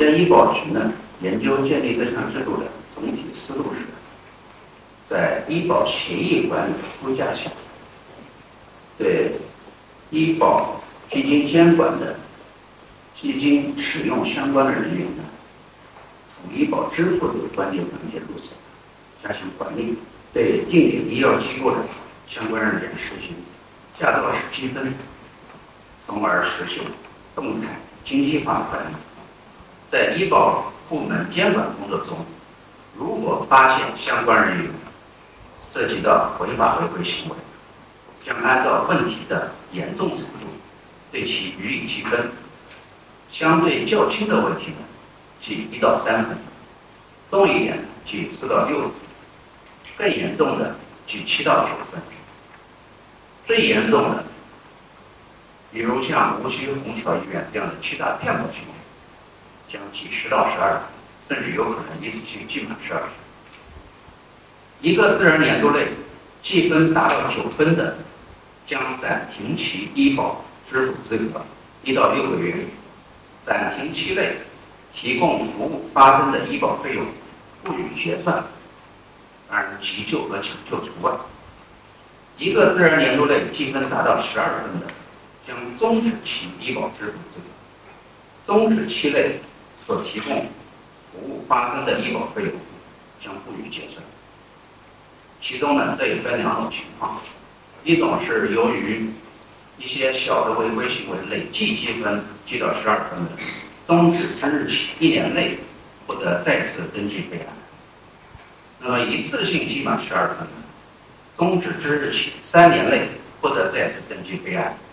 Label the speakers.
Speaker 1: 家医保局呢研究建立这项制度的总体思路是，在医保协议管理的框架下，对医保基金监管的基金使用相关的人员呢，从医保支付这个关键环节入手，加强管理，对定点医药机构的相关人员实行驾照式积分，从而实现动态经济化管理。在医保部门监管工作中，如果发现相关人员涉及到违法违规行为，将按照问题的严重程度对其予以积分。相对较轻的问题呢，记1到3分；重一点记4到6分；更严重的记7到9分。最严重的，比如像无锡虹桥医院这样的欺诈骗保行为，将记10到12分，甚至有可能一次性记满12分。一个自然年度内计分达到9分的，将暂停其医保支付资格1到6个月。暂停期内提供服务发生的医保费用不予结算，当然急救和抢救除外。一个自然年度内计分达到12分的，将终止其医保支付资格。终止期内所提供服务发生的医保费用将不予结算。其中呢，这也分2种情况，一种是由于一些小的违规行为累计积分记到12分的，终止之日起1年内不得再次登记备案。那么一次性记满12分的，终止之日起3年内不得再次登记备案。